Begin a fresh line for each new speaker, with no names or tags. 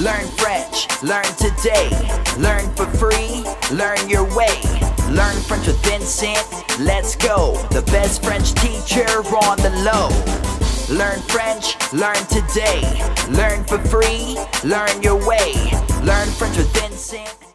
Learn French, learn today. Learn for free, learn your way. Learn French with Vincent, let's go. The best French teacher on the low. Learn French, learn today. Learn for free, learn your way. Learn French with Vincent.